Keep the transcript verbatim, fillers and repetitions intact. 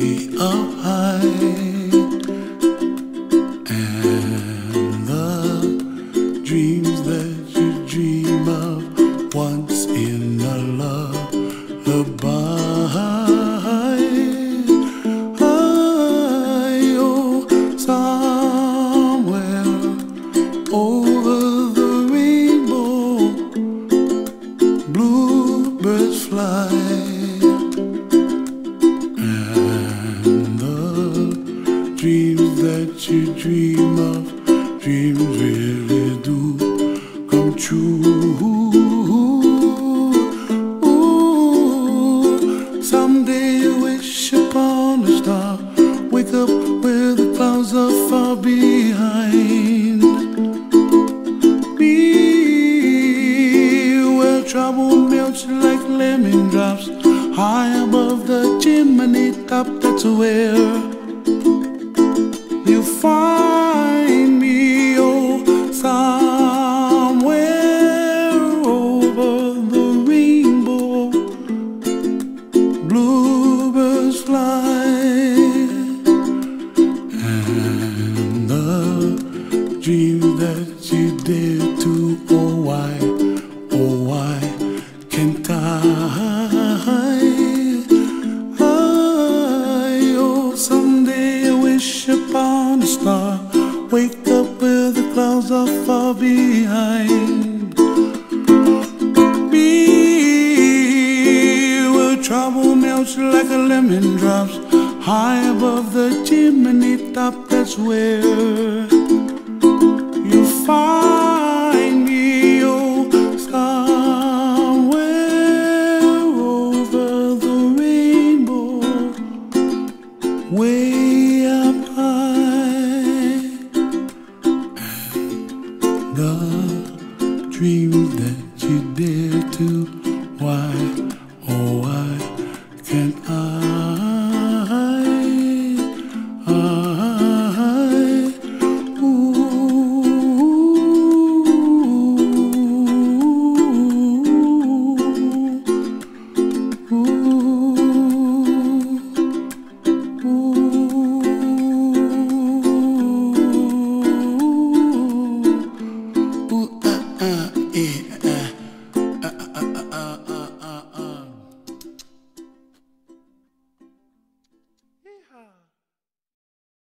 up high, and the dreams that you dream of once in a lullaby. Oh, somewhere over the rainbow, bluebirds fly. Dreams that you dream of, dreams really do come true. Ooh, someday you wish upon a star, wake up where the clouds are far behind. Be where trouble melts like lemon drops, high above the chimney top. That's where you find me, oh, somewhere over the rainbow, bluebirds fly, and the dreams that you dare to, oh why, oh why can't I? Upon a star, wake up where the clouds are far behind. Be where trouble melts like a lemon drops, high above the chimney top. That's where you find me, oh, somewhere over the rainbow, way up